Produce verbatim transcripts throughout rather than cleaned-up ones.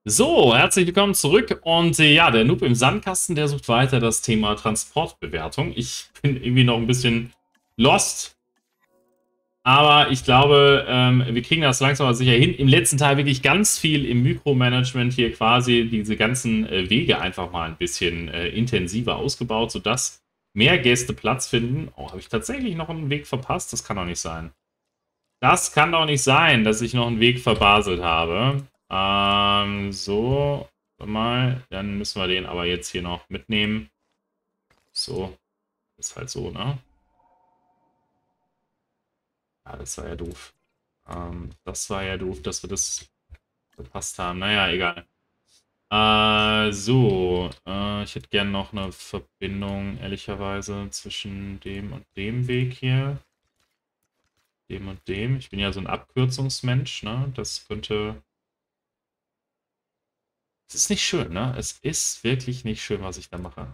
So, herzlich willkommen zurück. Und äh, ja, der Noob im Sandkasten, der sucht weiter das Thema Transportbewertung. Ich bin irgendwie noch ein bisschen lost, aber ich glaube, ähm, wir kriegen das langsam aber sicher hin. Im letzten Teil wirklich ganz viel im Mikromanagement hier quasi diese ganzen äh, Wege einfach mal ein bisschen äh, intensiver ausgebaut, sodass mehr Gäste Platz finden. Oh, habe ich tatsächlich noch einen Weg verpasst? Das kann doch nicht sein. Das kann doch nicht sein, dass ich noch einen Weg verbaselt habe. Ähm, so, mal, dann müssen wir den aber jetzt hier noch mitnehmen. So, ist halt so, ne? Ja, das war ja doof. Ähm, das war ja doof, dass wir das verpasst haben. Naja, egal. Äh, so, äh, ich hätte gern noch eine Verbindung, ehrlicherweise, zwischen dem und dem Weg hier. Dem und dem. Ich bin ja so ein Abkürzungsmensch, ne? Das könnte. Es ist nicht schön, ne? Es ist wirklich nicht schön, was ich da mache.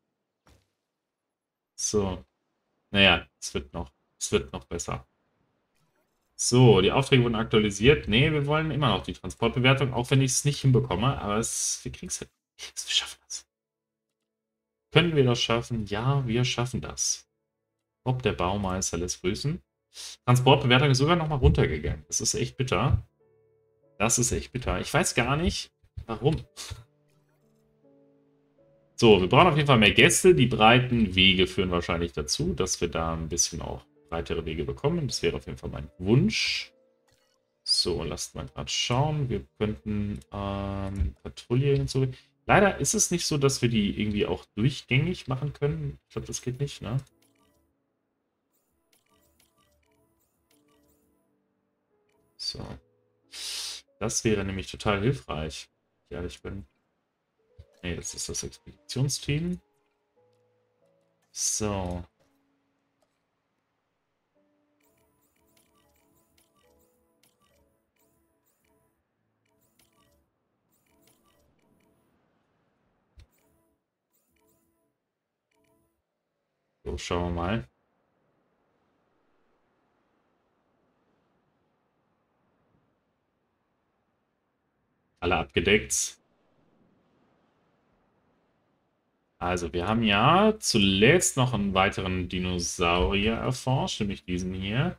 So. Naja, es wird noch. Es wird noch besser. So, die Aufträge wurden aktualisiert. Nee, wir wollen immer noch die Transportbewertung, auch wenn ich es nicht hinbekomme. Aber es, wir kriegen es hin. Wir schaffen das. Können wir das schaffen? Ja, wir schaffen das. Ob der Baumeister lässt grüßen. Transportbewertung ist sogar noch mal runtergegangen. Das ist echt bitter. Das ist echt bitter. Ich weiß gar nicht, warum. So, wir brauchen auf jeden Fall mehr Gäste. Die breiten Wege führen wahrscheinlich dazu, dass wir da ein bisschen auch breitere Wege bekommen. Das wäre auf jeden Fall mein Wunsch. So, lasst mal gerade schauen. Wir könnten ähm, Patrouille hinzu. Leider ist es nicht so, dass wir die irgendwie auch durchgängig machen können. Ich glaube, das geht nicht, ne? So. Das wäre nämlich total hilfreich. Ja, ich bin. Nee, das ist das Expeditionsteam. So. So, schauen wir mal. Alle abgedeckt. Also, wir haben ja zuletzt noch einen weiteren Dinosaurier erforscht, nämlich diesen hier.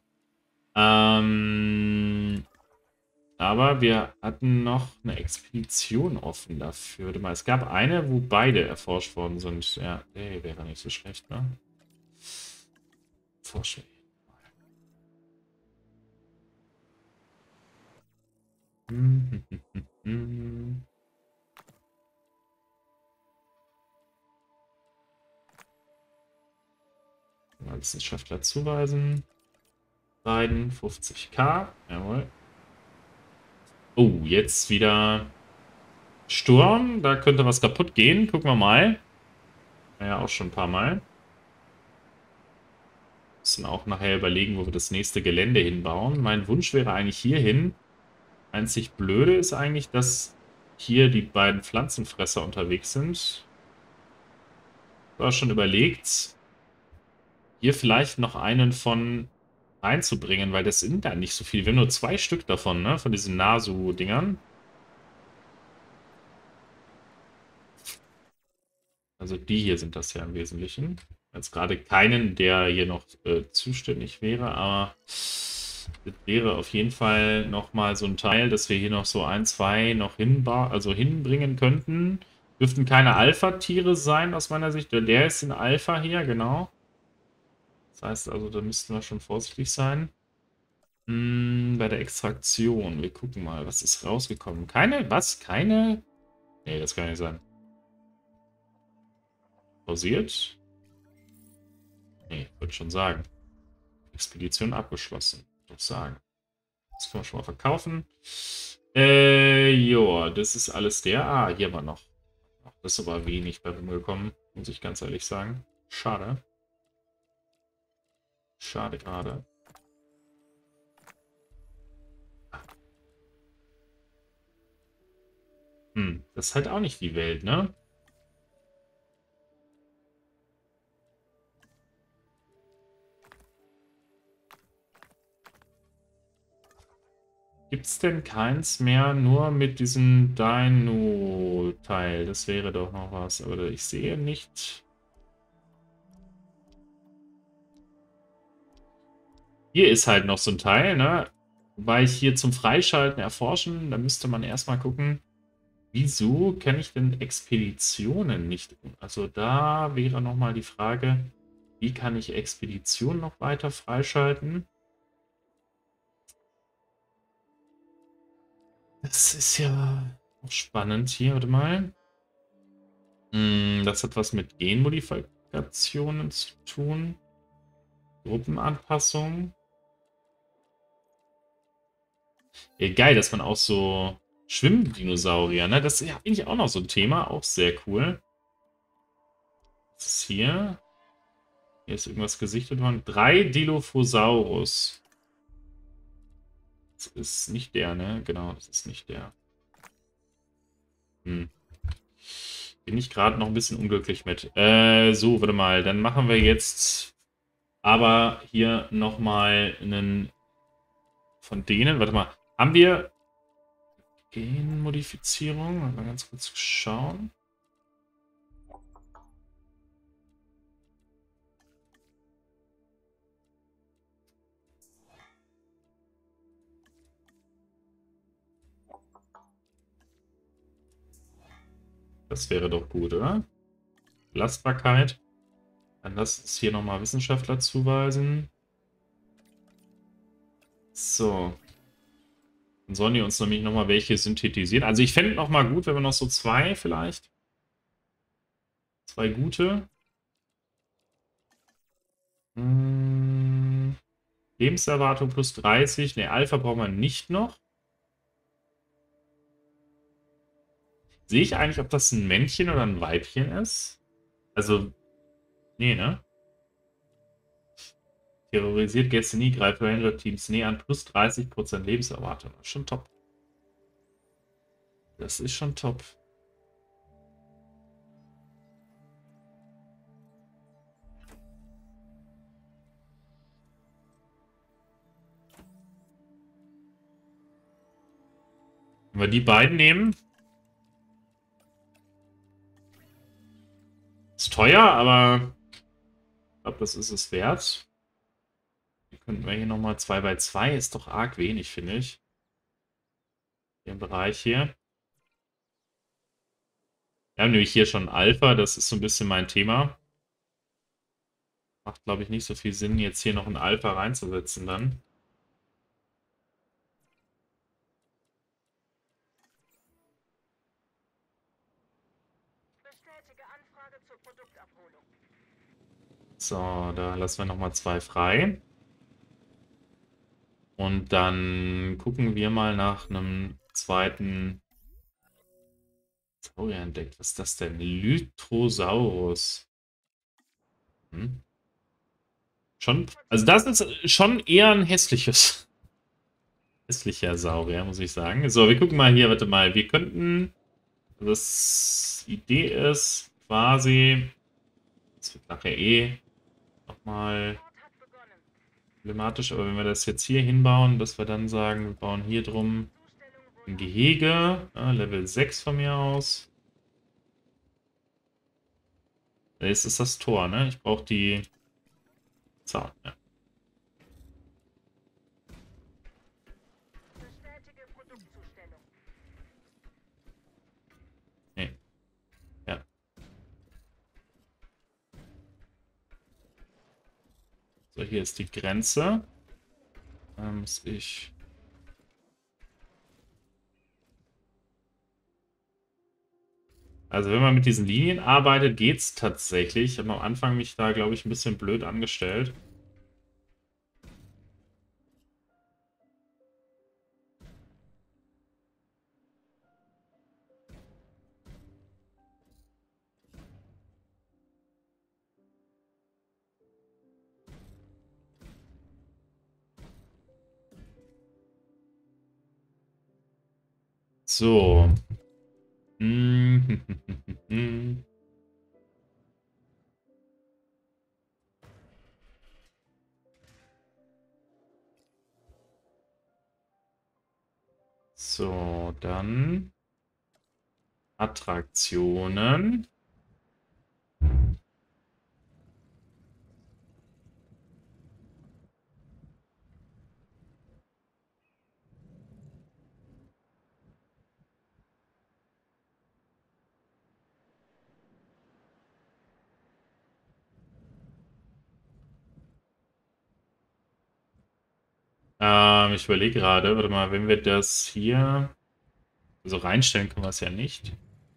Ähm, aber wir hatten noch eine Expedition offen dafür. Warte mal, es gab eine, wo beide erforscht worden sind. Ja, ey, wäre nicht so schlecht, ne? Forschen wir. Hm, hm, hm, hm, hm. Mal Wissenschaftler zuweisen. Beiden fünfzig k. Jawohl. Oh, jetzt wieder Sturm. Da könnte was kaputt gehen. Gucken wir mal. Ja, auch schon ein paar Mal. Müssen auch nachher überlegen, wo wir das nächste Gelände hinbauen. Mein Wunsch wäre eigentlich hierhin. Einzig Blöde ist eigentlich, dass hier die beiden Pflanzenfresser unterwegs sind. Ich habe schon überlegt, hier vielleicht noch einen von reinzubringen, weil das sind da nicht so viel. Wir haben nur zwei Stück davon, ne? Von diesen Nasu-Dingern. Also die hier sind das ja im Wesentlichen. Jetzt gerade keinen, der hier noch äh, zuständig wäre, aber das wäre auf jeden Fall nochmal so ein Teil, dass wir hier noch so ein, zwei noch hinba also hinbringen könnten. Dürften keine Alpha-Tiere sein, aus meiner Sicht. Der der ist in Alpha hier, genau. Das heißt also, da müssten wir schon vorsichtig sein. Hm, bei der Extraktion. Wir gucken mal, was ist rausgekommen. Keine, was? Keine? Nee, das kann nicht sein. Pausiert? Nee, würde schon sagen. Expedition abgeschlossen. Doch sagen. Das können wir schon mal verkaufen. Äh, joa, das ist alles der. Ah, hier war noch. Das ist aber wenig bei rumgekommen, muss ich ganz ehrlich sagen. Schade. Schade gerade. Hm, das ist halt auch nicht die Welt, ne? Gibt's denn keins mehr nur mit diesem Dino-Teil? Das wäre doch noch was. Aber ich sehe nicht. Hier ist halt noch so ein Teil, ne? Wobei ich hier zum Freischalten, Erforschen, da müsste man erstmal gucken, wieso kann ich denn Expeditionen nicht? Also da wäre nochmal die Frage, wie kann ich Expeditionen noch weiter freischalten? Das ist ja auch spannend hier, warte mal. Hm, das hat was mit Genmodifikationen zu tun. Gruppenanpassung. Ja, geil, dass man auch so Schwimmdinosaurier, ne? Das ist ja eigentlich auch noch so ein Thema, auch sehr cool. Was ist hier? Hier ist irgendwas gesichtet worden. Drei Dilophosaurus. Das ist nicht der, ne? Genau, das ist nicht der. Hm. Bin ich gerade noch ein bisschen unglücklich mit. Äh, so, warte mal. Dann machen wir jetzt aber hier nochmal einen von denen. Warte mal. Haben wir Genmodifizierung? Mal ganz kurz schauen. Das wäre doch gut, oder? Belastbarkeit. Dann lass uns hier nochmal Wissenschaftler zuweisen. So. Dann sollen die uns nämlich nochmal welche synthetisieren. Also ich fände nochmal gut, wenn wir noch so zwei vielleicht. Zwei gute. Hm. Lebenserwartung plus dreißig. Ne, Alpha brauchen wir nicht noch. Sehe ich eigentlich, ob das ein Männchen oder ein Weibchen ist? Also, nee, ne? Terrorisiert Gäste nie, greift Ranger-Teams näher an, plus dreißig Prozent Lebenserwartung. Das ist schon top. Das ist schon top. Wenn wir die beiden nehmen. Ist teuer, aber ich glaube, das ist es wert. Hier könnten wir hier nochmal zwei bei zwei. Ist doch arg wenig, finde ich. Den Bereich hier. Wir haben nämlich hier schon Alpha. Das ist so ein bisschen mein Thema. Macht, glaube ich, nicht so viel Sinn, jetzt hier noch ein Alpha reinzusetzen dann. So, da lassen wir nochmal zwei frei. Und dann gucken wir mal nach einem zweiten Saurier entdeckt. Was ist das denn? Lytrosaurus. Hm. Schon, also das ist schon eher ein hässliches, hässlicher Saurier, muss ich sagen. So, wir gucken mal hier, warte mal. Wir könnten, das Idee ist quasi, das wird nachher eh nochmal problematisch, aber wenn wir das jetzt hier hinbauen, dass wir dann sagen, wir bauen hier drum ein Gehege, ja, Level sechs von mir aus. Jetzt ist das Tor, ne? Ich brauche die Zaun, ja. Nee. Ja. So, hier ist die Grenze. Da muss ich... Also wenn man mit diesen Linien arbeitet, geht es tatsächlich. Ich habe am Anfang mich da, glaube ich, ein bisschen blöd angestellt. So. Hm. dann Attraktionen. Ähm, ich überlege gerade, warte mal, wenn wir das hier so reinstellen, können wir es ja nicht.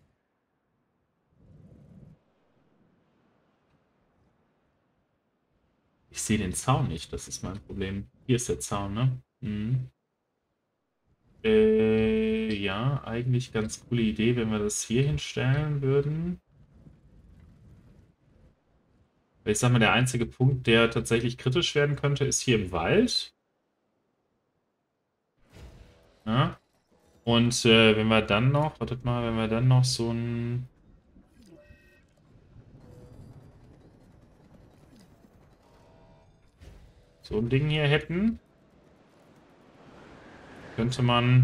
Ich sehe den Zaun nicht, das ist mein Problem. Hier ist der Zaun, ne? Mhm. Äh, ja, eigentlich ganz coole Idee, wenn wir das hier hinstellen würden. Ich sag mal, der einzige Punkt, der tatsächlich kritisch werden könnte, ist hier im Wald. Ja. Und äh, wenn wir dann noch, wartet mal, wenn wir dann noch so ein so ein Ding hier hätten, könnte man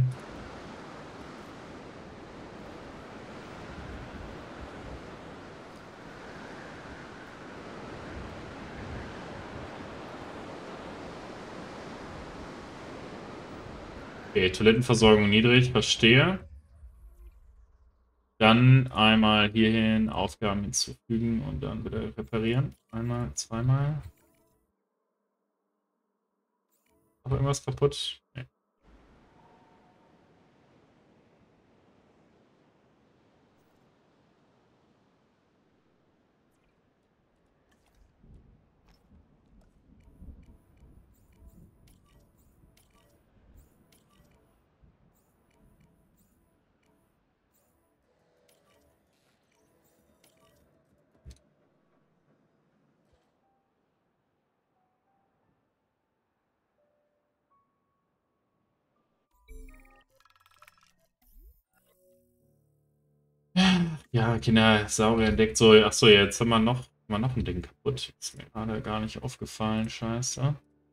okay, Toilettenversorgung niedrig, verstehe. Dann einmal hierhin Aufgaben hinzufügen und dann wieder reparieren. Einmal, zweimal. Noch irgendwas kaputt? Nee. Ja, Kinder, Saurier entdeckt. So, achso, jetzt haben wir noch, haben wir noch ein Ding kaputt. Ist mir gerade gar nicht aufgefallen, scheiße.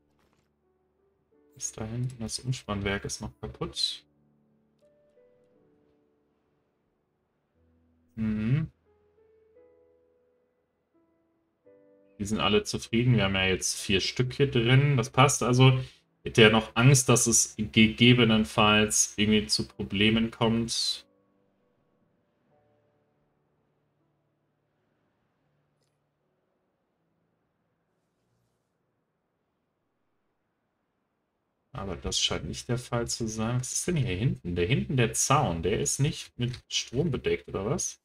Ist da hinten, das Umspannwerk ist noch kaputt. Mhm. Die sind alle zufrieden. Wir haben ja jetzt vier Stück hier drin. Das passt also. Hätte ja noch Angst, dass es gegebenenfalls irgendwie zu Problemen kommt. Aber das scheint nicht der Fall zu sein. Was ist denn hier hinten? Der hinten, der Zaun, der ist nicht mit Strom bedeckt, oder was?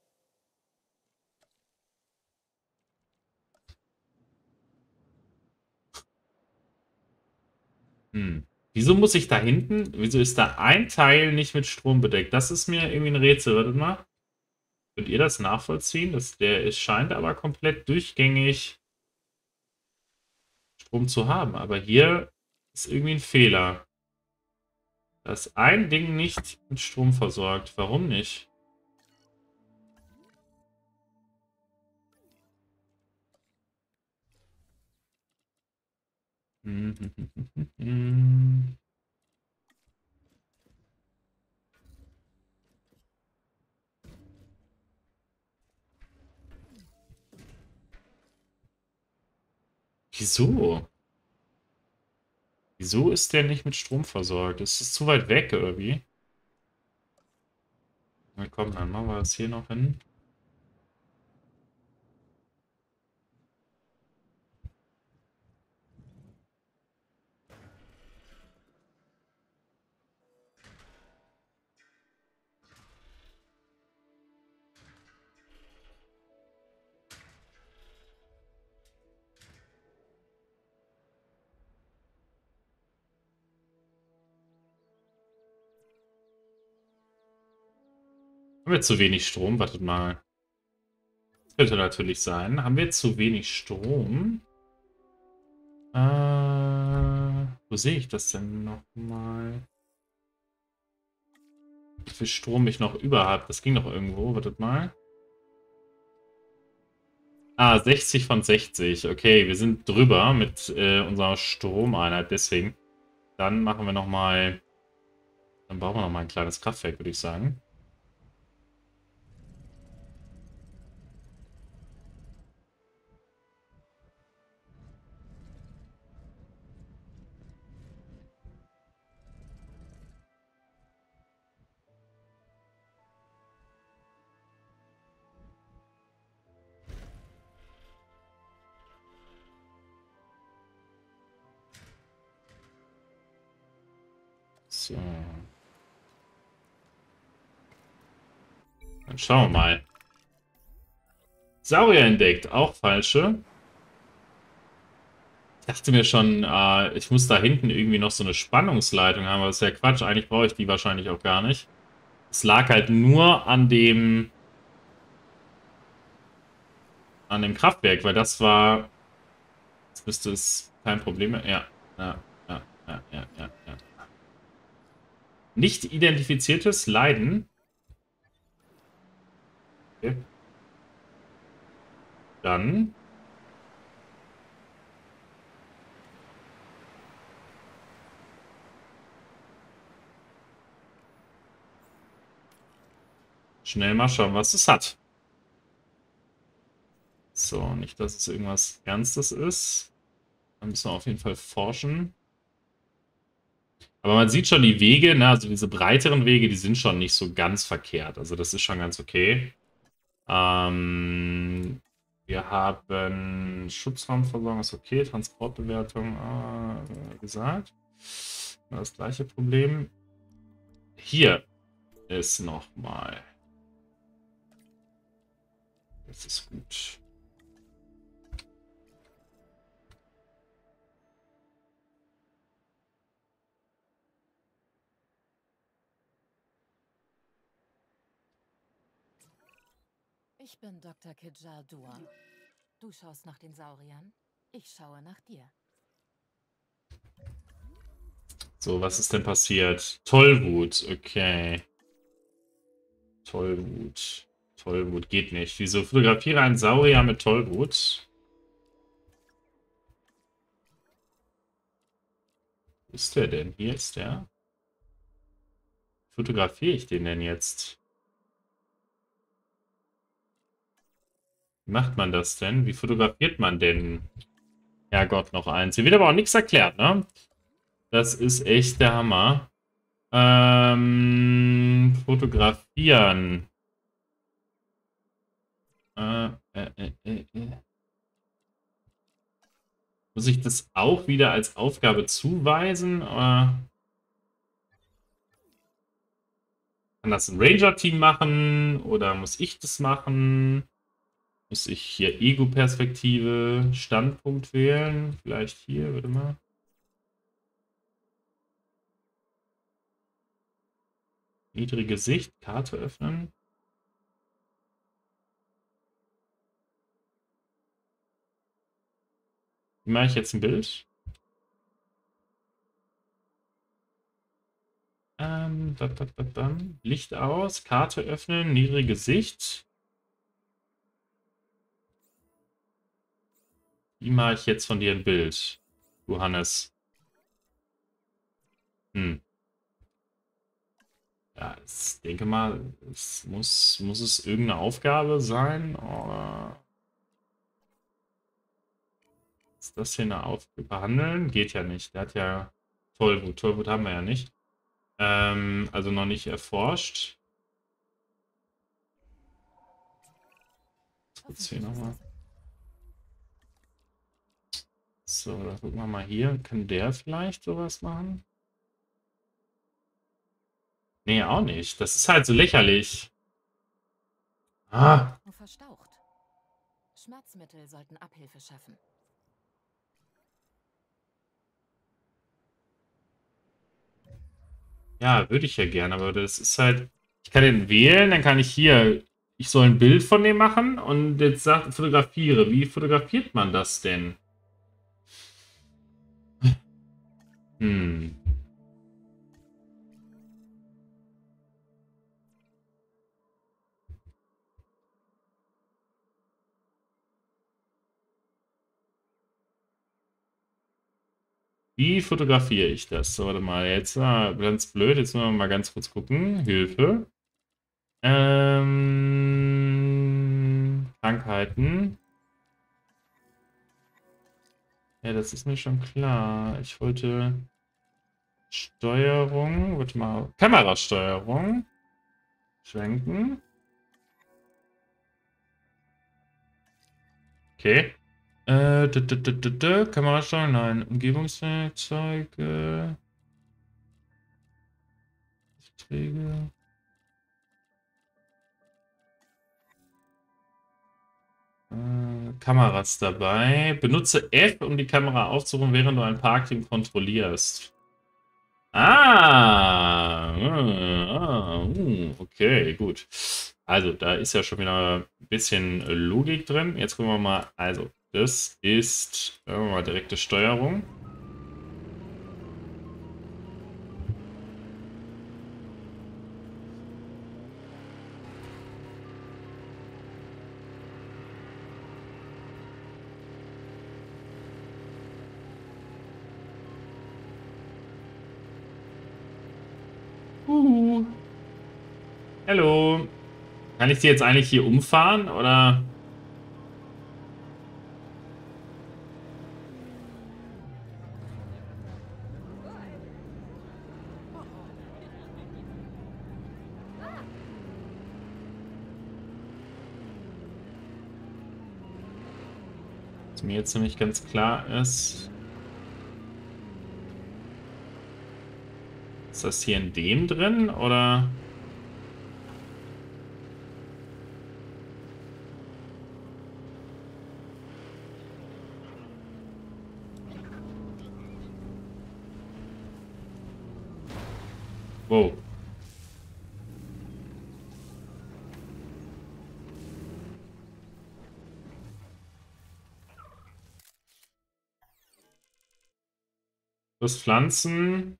Hm. Wieso muss ich da hinten, wieso ist da ein Teil nicht mit Strom bedeckt? Das ist mir irgendwie ein Rätsel. Wartet mal. Könnt ihr das nachvollziehen? Das, der es scheint aber komplett durchgängig Strom zu haben. Aber hier ist irgendwie ein Fehler. Da ist ein Ding nicht mit Strom versorgt. Warum nicht? Wieso? Wieso ist der nicht mit Strom versorgt? Ist es zu weit weg irgendwie? Na komm, dann machen wir das hier noch hin. Haben wir zu wenig Strom? Wartet mal. Das könnte natürlich sein. Haben wir zu wenig Strom? Äh, wo sehe ich das denn nochmal? Wie viel Strom ich noch über habe? Das ging noch irgendwo. Wartet mal. Ah, sechzig von sechzig. Okay, wir sind drüber mit äh, unserer Stromeinheit. Deswegen. Dann machen wir nochmal Dann bauen wir noch mal ein kleines Kraftwerk, würde ich sagen. So. Dann schauen wir mal. Saurier entdeckt, auch falsche. Ich dachte mir schon, äh, ich muss da hinten irgendwie noch so eine Spannungsleitung haben, aber das ist ja Quatsch. Eigentlich brauche ich die wahrscheinlich auch gar nicht. Es lag halt nur an dem an dem Kraftwerk, weil das war, jetzt müsste es kein Problem mehr. Ja, ja, ja, ja, ja, ja, ja. Nicht identifiziertes Leiden. Okay. Dann schnell mal schauen, was es hat. So, nicht, dass es irgendwas Ernstes ist. Da müssen wir auf jeden Fall forschen. Aber man sieht schon die Wege, ne, also diese breiteren Wege, die sind schon nicht so ganz verkehrt. Also das ist schon ganz okay. Ähm, wir haben Schutzraumversorgung, ist okay. Transportbewertung, äh, gesagt. Das gleiche Problem. Hier ist nochmal. Das ist gut. Ich bin Doktor Kijal Dua. Du schaust nach den Sauriern, ich schaue nach dir. So, was ist denn passiert? Tollwut, okay. Tollwut. Tollwut geht nicht. Wieso fotografiere einen Saurier mit Tollwut? Wo ist der denn? Hier ist der. Fotografiere ich den denn jetzt? Wie macht man das denn? Wie fotografiert man denn? Herrgott, noch eins. Hier wird aber auch nichts erklärt, ne? Das ist echt der Hammer. Ähm, fotografieren. Äh, äh, äh, äh, äh. Muss ich das auch wieder als Aufgabe zuweisen? Oder kann das ein Ranger-Team machen? Oder muss ich das machen? Muss ich hier Ego-Perspektive, Standpunkt wählen? Vielleicht hier, warte mal. Niedrige Sicht, Karte öffnen. Wie mache ich jetzt ein Bild? Ähm, da, da, da, da. Licht aus, Karte öffnen, niedrige Sicht. Wie mache ich jetzt von dir ein Bild, Johannes? Hm. Ja, ich denke mal, es muss, muss es irgendeine Aufgabe sein? Oder ist das hier eine Aufgabe? Behandeln? Geht ja nicht. Der hat ja Tollwut. Tollwut haben wir ja nicht. Ähm, also noch nicht erforscht. Jetzt hier nochmal. So, dann gucken wir mal hier. Kann der vielleicht sowas machen? Nee, auch nicht. Das ist halt so lächerlich. Ah. Verstaucht. Schmerzmittel sollten Abhilfe schaffen. Ja, würde ich ja gerne, aber das ist halt. Ich kann den wählen, dann kann ich hier. Ich soll ein Bild von dem machen und jetzt sagt, fotografiere. Wie fotografiert man das denn? Hm. Wie fotografiere ich das? So, warte mal, jetzt ah, ganz blöd. Jetzt müssen wir mal ganz kurz gucken. Hilfe. Ähm, Krankheiten. Ja, das ist mir schon klar. Ich wollte Steuerung. Warte mal. Kamerasteuerung. Schwenken. Okay. Äh, d -d -d -d -d Kamerasteuerung, nein. Umgebungswerkzeuge. Aufträge. Äh, Kameras dabei. Benutze F, um die Kamera aufzurufen, während du ein Parkteam kontrollierst. Ah, ah, uh, okay, gut. Also, da ist ja schon wieder ein bisschen Logik drin. Jetzt gucken wir mal. Also, das ist sagen wir mal, direkte Steuerung. Uh. Hallo. Kann ich die jetzt eigentlich hier umfahren, oder? Was mir jetzt nämlich ganz klar ist. Ist das hier in dem drin, oder? Wow. Das Pflanzen.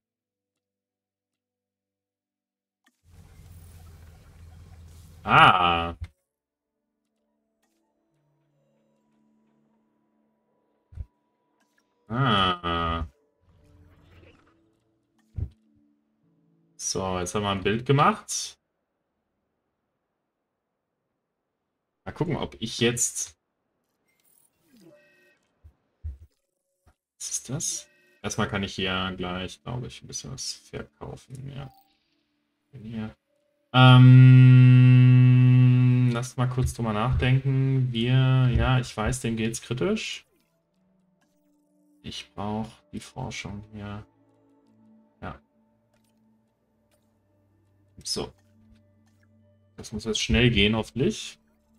Ah. Ah. So, jetzt haben wir ein Bild gemacht. Mal gucken, ob ich jetzt... Was ist das? Erstmal kann ich hier gleich, glaube ich, ein bisschen was verkaufen. Ja. Hier. Ähm, lass mal kurz drüber nachdenken. Wir, ja, ich weiß, dem geht's kritisch. Ich brauche die Forschung hier. Ja. So. Das muss jetzt schnell gehen, hoffentlich.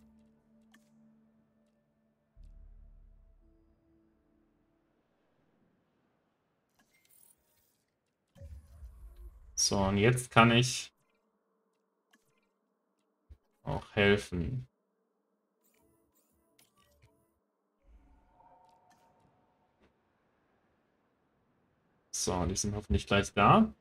So, und jetzt kann ich auch helfen. So, die sind hoffentlich gleich da.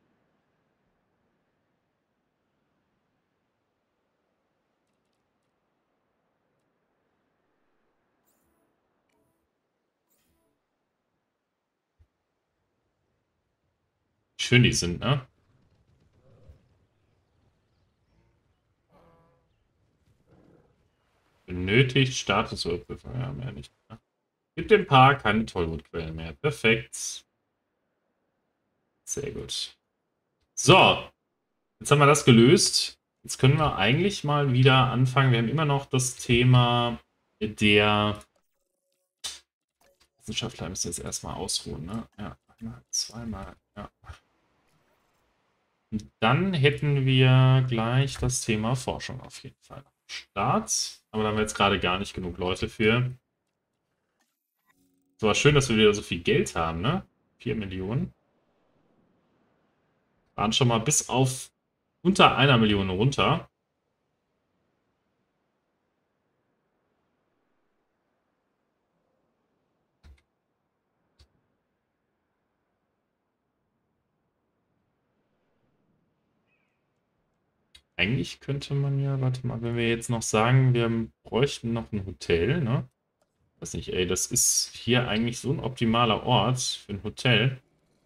Schön die sind, ne? Benötigt Statusüberprüfung. Ja, mehr nicht. Ne? Gibt dem Paar keine Tollwutquellen mehr. Perfekt. Sehr gut. So. Jetzt haben wir das gelöst. Jetzt können wir eigentlich mal wieder anfangen. Wir haben immer noch das Thema der Wissenschaftler müssen jetzt erstmal ausruhen, ne? Ja, einmal, zweimal, ja. Und dann hätten wir gleich das Thema Forschung auf jeden Fall. Start. Aber da haben wir jetzt gerade gar nicht genug Leute für. Es war schön, dass wir wieder so viel Geld haben, ne? vier Millionen. Waren schon mal bis auf unter einer Million runter. Eigentlich könnte man ja, warte mal, wenn wir jetzt noch sagen, wir bräuchten noch ein Hotel, ne? Weiß nicht, ey, das ist hier eigentlich so ein optimaler Ort für ein Hotel.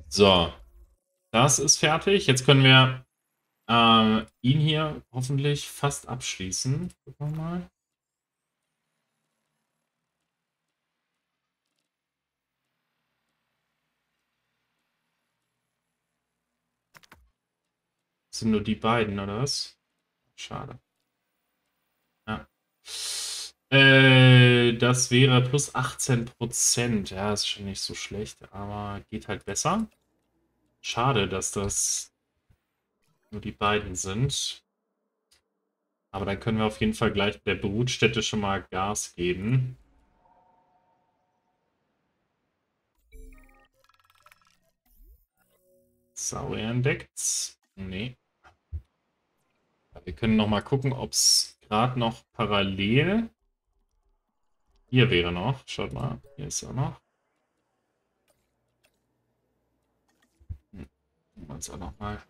So, das ist fertig. Jetzt können wir äh, ihn hier hoffentlich fast abschließen. Gucken wir mal. Das sind nur die beiden, oder was? Schade. Ja. Äh, das wäre plus achtzehn Prozent. Ja, ist schon nicht so schlecht, aber geht halt besser. Schade, dass das nur die beiden sind. Aber dann können wir auf jeden Fall gleich der Brutstätte schon mal Gas geben. Saurier entdeckt. Nee. Wir können noch mal gucken, ob es gerade noch parallel... Hier wäre noch. Schaut mal. Hier ist er noch. Hm. Nehmen wir uns auch noch mal.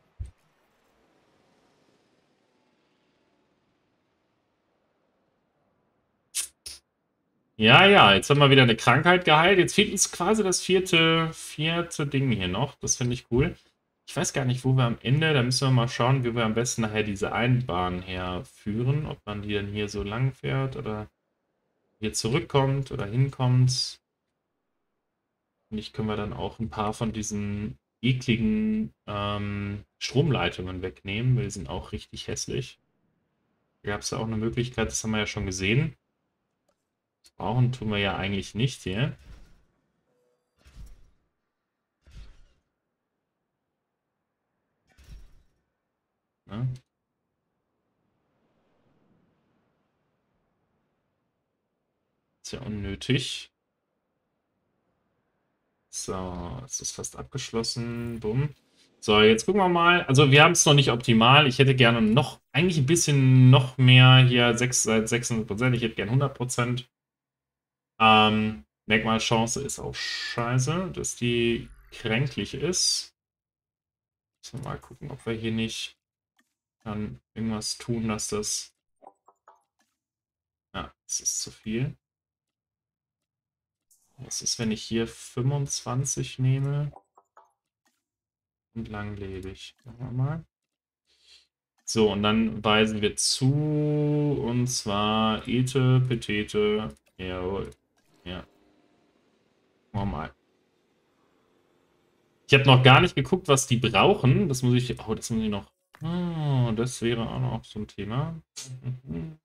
Ja, ja, jetzt haben wir wieder eine Krankheit geheilt. Jetzt fehlt uns quasi das vierte, vierte Ding hier noch. Das finde ich cool. Ich weiß gar nicht, wo wir am Ende, da müssen wir mal schauen, wie wir am besten nachher diese Einbahn herführen. Ob man die dann hier so lang fährt oder hier zurückkommt oder hinkommt. Und ich können wir dann auch ein paar von diesen ekligen ähm, Stromleitungen wegnehmen, weil die sind auch richtig hässlich. Da gab es ja auch eine Möglichkeit, das haben wir ja schon gesehen. Das brauchen tun wir ja eigentlich nicht hier. Ne? Ist ja unnötig. So, es ist fast abgeschlossen. Bumm. So, jetzt gucken wir mal. Also wir haben es noch nicht optimal. Ich hätte gerne noch, eigentlich ein bisschen noch mehr hier, sechs, sechshundert Prozent. Ich hätte gerne hundert Prozent. Ähm, Merkmalchance ist auch scheiße, dass die kränklich ist. Müssen wir mal gucken, ob wir hier nicht dann irgendwas tun, dass das... Ja, das ist zu viel. Was ist, wenn ich hier fünfundzwanzig nehme? Und langlebig. Machen wir mal. So, und dann weisen wir zu, und zwar Ete, Petete, jawohl. Ja. Machen wir mal. Ich habe noch gar nicht geguckt, was die brauchen. Das muss ich, oh, das muss ich noch. Oh, das wäre auch noch so ein Thema. Mhm.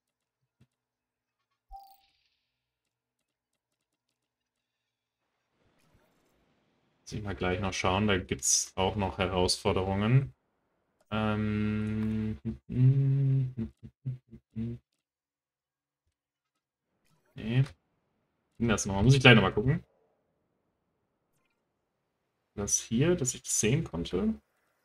Muss ich mal gleich noch schauen, da gibt es auch noch Herausforderungen. Ähm. Nee. Das noch. Muss ich gleich nochmal gucken. Das hier, dass ich das sehen konnte.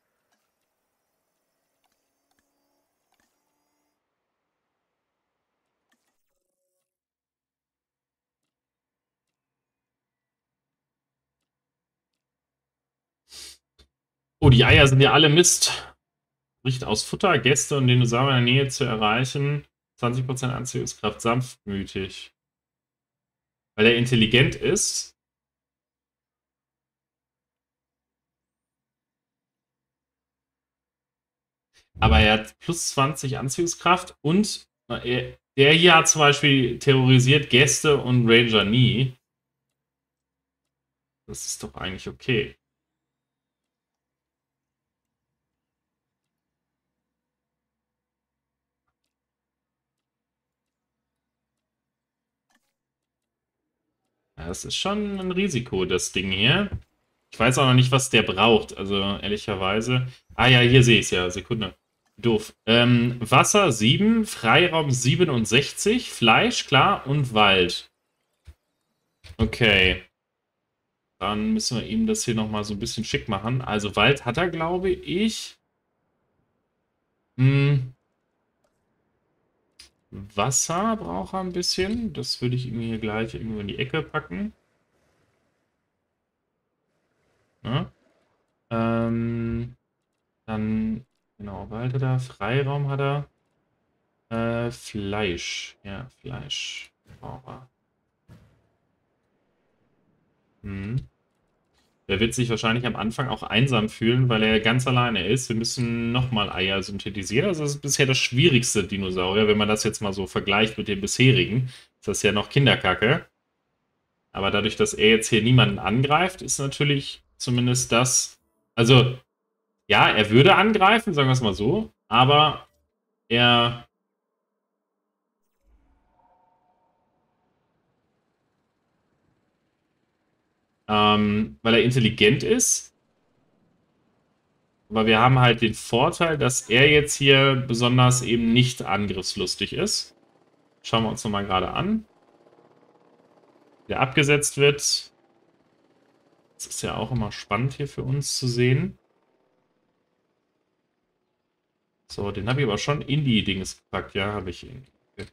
Oh, die Eier sind ja alle Mist. Bricht aus Futter, Gäste und Dinosaurier in der Nähe zu erreichen. zwanzig Prozent Anziehungskraft, sanftmütig. Weil er intelligent ist. Aber er hat plus zwanzig Anziehungskraft und er, der hier hat zum Beispiel terrorisiert Gäste und Ranger nie. Das ist doch eigentlich okay. Ja, das ist schon ein Risiko, das Ding hier. Ich weiß auch noch nicht, was der braucht. Also ehrlicherweise. Ah ja, hier sehe ich es ja. Sekunde. Doof. Ähm, Wasser sieben, Freiraum siebenundsechzig, Fleisch, klar, und Wald. Okay. Dann müssen wir ihm das hier nochmal so ein bisschen schick machen. Also Wald hat er, glaube ich. Hm. Wasser braucht er ein bisschen. Das würde ich ihm hier gleich irgendwo in die Ecke packen. Ja. Ähm, dann, genau, Wald hat er, Freiraum hat er. Äh, Fleisch. Ja, Fleisch braucht er. Hm. Der wird sich wahrscheinlich am Anfang auch einsam fühlen, weil er ganz alleine ist. Wir müssen nochmal Eier synthetisieren. Also das ist bisher das schwierigste Dinosaurier, wenn man das jetzt mal so vergleicht mit den bisherigen. Ist das ja noch Kinderkacke. Aber dadurch, dass er jetzt hier niemanden angreift, ist natürlich zumindest das... Also, ja, er würde angreifen, sagen wir es mal so. Aber er... Ähm, weil er intelligent ist. Aber wir haben halt den Vorteil, dass er jetzt hier besonders eben nicht angriffslustig ist. Schauen wir uns nochmal gerade an. Der abgesetzt wird. Das ist ja auch immer spannend hier für uns zu sehen. So, den habe ich aber schon in die Dings gepackt. Ja, habe ich ihn. Okay.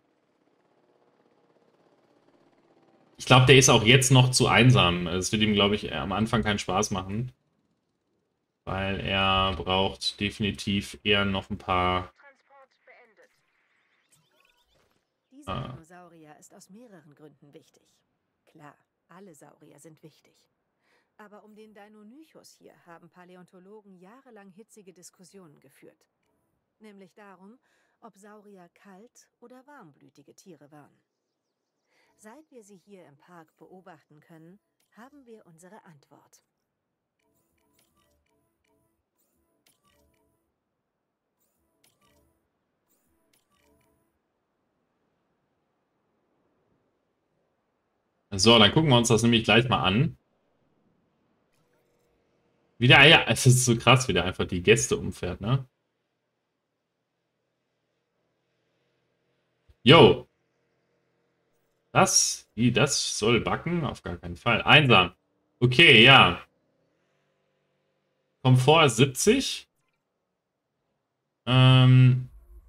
Ich glaube, der ist auch jetzt noch zu einsam. Es wird ihm, glaube ich, am Anfang keinen Spaß machen. Weil er braucht definitiv eher noch ein paar... Dieser Dinosaurier ist aus mehreren Gründen wichtig. Klar, alle Saurier sind wichtig. Aber um den Deinonychus hier haben Paläontologen jahrelang hitzige Diskussionen geführt. Nämlich darum, ob Saurier kalt- oder warmblütige Tiere waren. Seit wir sie hier im Park beobachten können, haben wir unsere Antwort. So, dann gucken wir uns das nämlich gleich mal an. Wieder, ja, es ist so krass, wie der einfach die Gäste umfährt, ne? Yo. Das, wie, das soll backen? Auf gar keinen Fall. Einsam. Okay, ja. Komfort ist siebzig. Ähm.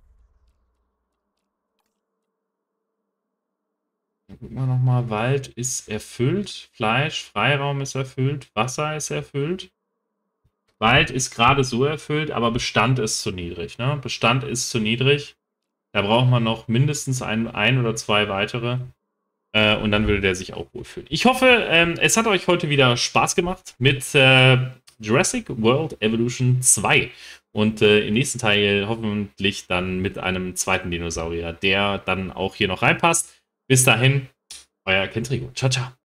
Dann gucken wir nochmal. Wald ist erfüllt. Fleisch, Freiraum ist erfüllt. Wasser ist erfüllt. Wald ist gerade so erfüllt, aber Bestand ist zu niedrig. Ne? Bestand ist zu niedrig. Da braucht man noch mindestens ein, ein oder zwei weitere. Äh, und dann würde der sich auch wohlfühlen. Ich hoffe, ähm, es hat euch heute wieder Spaß gemacht mit äh, Jurassic World Evolution zwei. Und äh, im nächsten Teil hoffentlich dann mit einem zweiten Dinosaurier, der dann auch hier noch reinpasst. Bis dahin, euer Kentrigo. Ciao, ciao.